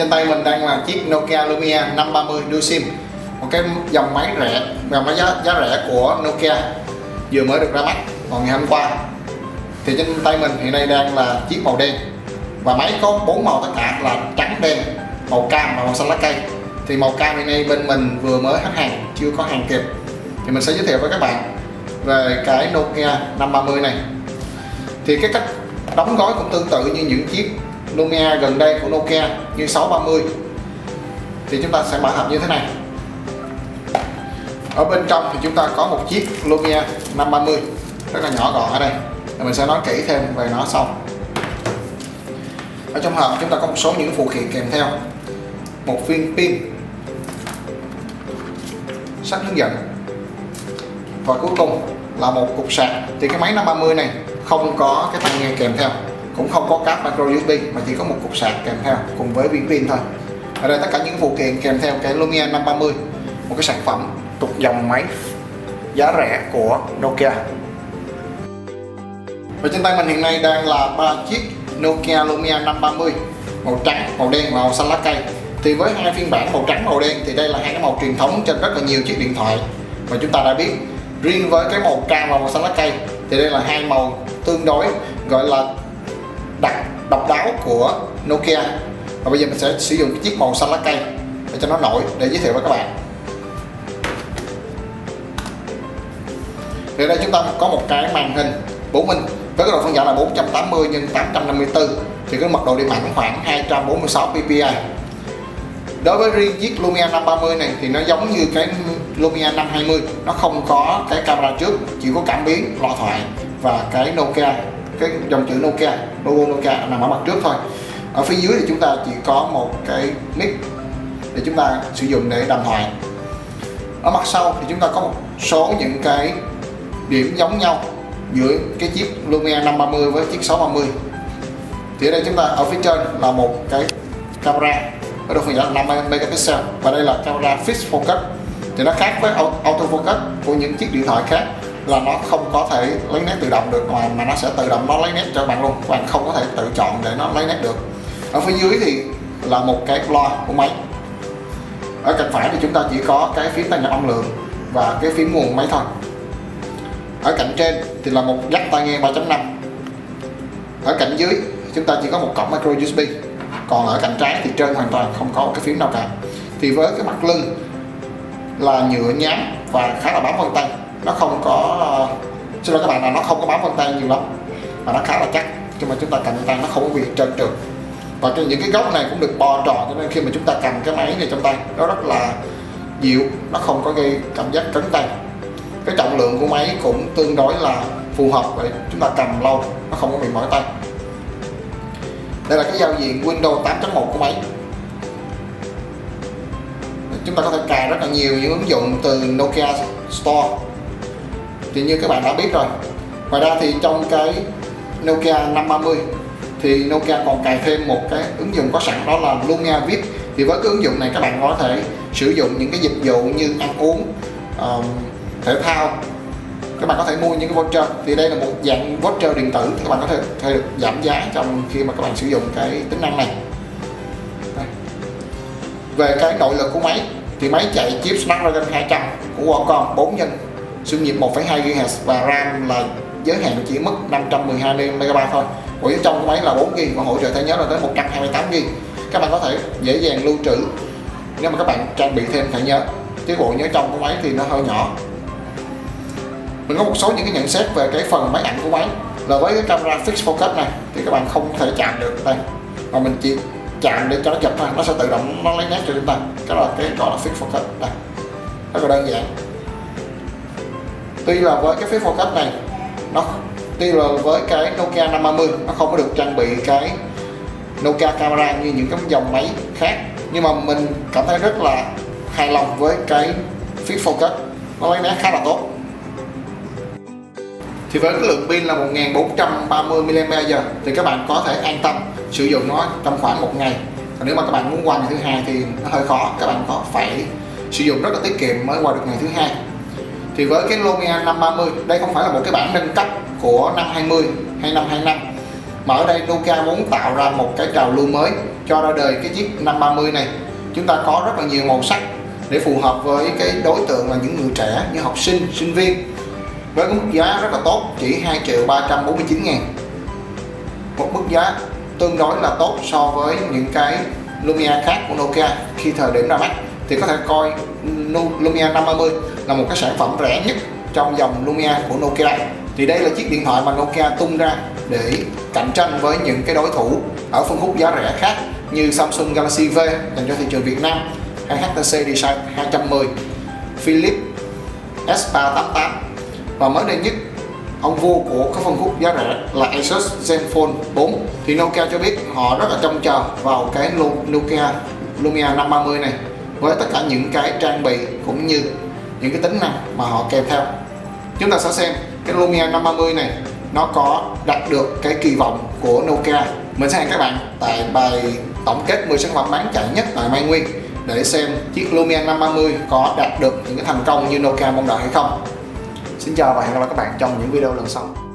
Trên tay mình đang là chiếc Nokia Lumia 530 Dual SIM, một cái dòng máy rẻ, dòng máy giá rẻ của Nokia vừa mới được ra mắt vào ngày hôm qua. Thì trên tay mình hiện nay đang là chiếc màu đen, và máy có 4 màu tất cả là trắng, đen, màu cam và màu xanh lá cây. Thì màu cam hiện nay bên mình vừa mới hết hàng, chưa có hàng kịp, thì mình sẽ giới thiệu với các bạn về cái Nokia 530 này. Thì cái cách đóng gói cũng tương tự như những chiếc Lumia gần đây của Nokia như 630. Thì chúng ta sẽ mở hộp như thế này. Ở bên trong thì chúng ta có một chiếc Lumia 530 rất là nhỏ gọn ở đây, và mình sẽ nói kỹ thêm về nó sau. Ở trong hộp chúng ta có một số những phụ kiện kèm theo: một viên pin, sách hướng dẫn, và cuối cùng là một cục sạc. Thì cái máy 530 này không có cái tai nghe kèm theo, cũng không có cáp micro USB, mà chỉ có một cục sạc kèm theo cùng với viên pin thôi. Ở đây tất cả những phụ kiện kèm theo cái Lumia 530, một cái sản phẩm thuộc dòng máy giá rẻ của Nokia. Và trên tay mình hiện nay đang là 3 chiếc Nokia Lumia 530 màu trắng, màu đen và màu xanh lá cây. Thì với hai phiên bản màu trắng, màu đen thì đây là hai cái màu truyền thống trên rất là nhiều chiếc điện thoại mà chúng ta đã biết. Riêng với cái màu cam và màu xanh lá cây thì đây là hai màu tương đối gọi là độc đáo của Nokia. Và bây giờ mình sẽ sử dụng cái chiếc màu xanh lá cây để cho nó nổi, để giới thiệu với các bạn. Thì ở đây chúng ta có một cái màn hình 4 inch với cái độ phân giải là 480 x 854, thì cái mật độ điểm ảnh khoảng 246 ppi. Đối với riêng chiếc Lumia 530 này thì nó giống như cái Lumia 520, nó không có cái camera trước, chỉ có cảm biến, loa thoại và cái Nokia, cái dòng chữ Nokia, logo Nokia nằm ở mặt trước thôi. Ở phía dưới thì chúng ta chỉ có một cái mic để chúng ta sử dụng để đàm thoại. Ở mặt sau thì chúng ta có một số những cái điểm giống nhau giữa cái chiếc Lumia 530 với chiếc 630. Thì ở đây chúng ta ở phía trên là một cái camera ở độ phân giải là 5 megapixel, và đây là camera fixed focus. Thì nó khác với auto focus của những chiếc điện thoại khác là nó không có thể lấy nét tự động được, mà nó sẽ tự động nó lấy nét cho bạn luôn, các bạn không có thể tự chọn để nó lấy nét được. Ở phía dưới thì là một cái loa của máy. Ở cạnh phải thì chúng ta chỉ có cái phím tăng nhập âm lượng và cái phím nguồn máy thôi. Ở cạnh trên thì là một jack tai nghe 3.5. Ở cạnh dưới chúng ta chỉ có một cổng micro USB. Còn ở cạnh trái thì trơn hoàn toàn không có cái phím nào cả. Thì với cái mặt lưng là nhựa nhám và khá là bám vân tay, nó không có, xin lỗi các bạn, là nó không có bám vân tay nhiều lắm, mà nó khá là chắc, nhưng mà chúng ta cầm tay nó không có bị trơn trượt. Và những cái góc này cũng được bo tròn, cho nên khi mà chúng ta cầm cái máy này trong tay nó rất là dịu, nó không có gây cảm giác cứng tay. Cái trọng lượng của máy cũng tương đối là phù hợp để chúng ta cầm lâu, nó không có bị mỏi tay. Đây là cái giao diện Windows 8.1 của máy. Chúng ta có thể cài rất là nhiều những ứng dụng từ Nokia Store, thì như các bạn đã biết rồi. Ngoài ra thì trong cái Nokia 530 thì Nokia còn cài thêm một cái ứng dụng có sẵn, đó là Lumia VIP. Thì với cái ứng dụng này các bạn có thể sử dụng những cái dịch vụ như ăn uống, thể thao. Các bạn có thể mua những cái voucher, thì đây là một dạng voucher điện tử, thì các bạn có thể được giảm giá trong khi mà các bạn sử dụng cái tính năng này. Đây. Về cái nội lực của máy thì máy chạy chip Snapdragon 200 của Qualcomm 4 nhân, xung nhịp 1,2 GHz và RAM là giới hạn chỉ mức 512 MB thôi. Ở trong cái máy là 4 GB và hỗ trợ thẻ nhớ là tới 128 GB. Các bạn có thể dễ dàng lưu trữ nếu mà các bạn trang bị thêm thẻ nhớ. Cái bộ nhớ trong của máy thì nó hơi nhỏ. Mình có một số những cái nhận xét về cái phần máy ảnh của máy là với cái camera fixed focus này thì các bạn không thể chạm được đây, mà mình chỉ chạm để cho nó chụp thôi, nó sẽ tự động nó lấy nét cho chúng ta. Cái là cái gọi là fixed focus đây, rất là đơn giản. Tuy là với cái fixed focus này tuy là với cái Nokia 530 nó không có được trang bị cái Nokia camera như những cái dòng máy khác, nhưng mà mình cảm thấy rất là hài lòng với cái fixed focus, nó lấy nét khá là tốt. Thì với cái lượng pin là 1430 mAh thì các bạn có thể an tâm sử dụng nó trong khoảng một ngày. Còn nếu mà các bạn muốn qua ngày thứ hai thì nó hơi khó, các bạn có phải sử dụng rất là tiết kiệm mới qua được ngày thứ hai. Thì với cái Lumia 530, đây không phải là một cái bản nâng cấp của năm 20 hay năm 25, mà ở đây Nokia muốn tạo ra một cái trào lưu mới, cho ra đời cái chiếc 530 này, chúng ta có rất là nhiều màu sắc để phù hợp với cái đối tượng là những người trẻ như học sinh, sinh viên, với cái mức giá rất là tốt, chỉ 2.349.000. Một mức giá tương đối là tốt so với những cái Lumia khác của Nokia khi thời điểm ra mắt. Thì có thể coi Lumia 530 là một cái sản phẩm rẻ nhất trong dòng Lumia của Nokia. Thì đây là chiếc điện thoại mà Nokia tung ra để cạnh tranh với những cái đối thủ ở phân khúc giá rẻ khác như Samsung Galaxy V dành cho thị trường Việt Nam, hay HTC Desire 210, Philips S388, và mới đây nhất ông vua của các phân khúc giá rẻ là Asus Zenfone 4. Thì Nokia cho biết họ rất là trông chờ vào cái Nokia Lumia 530 này với tất cả những cái trang bị cũng như những cái tính năng mà họ kèm theo. Chúng ta sẽ xem cái Lumia 530 này nó có đạt được cái kỳ vọng của Nokia. Mình sẽ hẹn các bạn tại bài tổng kết 10 sản phẩm bán chạy nhất tại Mai Nguyên để xem chiếc Lumia 530 có đạt được những cái thành công như Nokia mong đợi hay không. Xin chào và hẹn gặp lại các bạn trong những video lần sau.